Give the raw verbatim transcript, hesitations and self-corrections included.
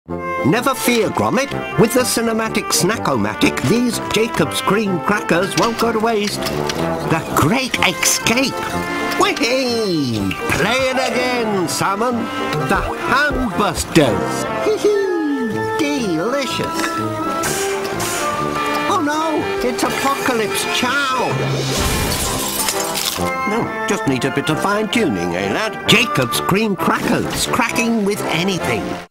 Never fear, Gromit. With the cinematic Snack-O-Matic, these Jacob's cream crackers won't go to waste. The Great Escape! Whee! Play it again, Salmon. The Handbusters! Hee-hee! Delicious! Oh no! It's Apocalypse Chow! No, just need a bit of fine-tuning, eh, lad? Jacob's cream crackers, cracking with anything.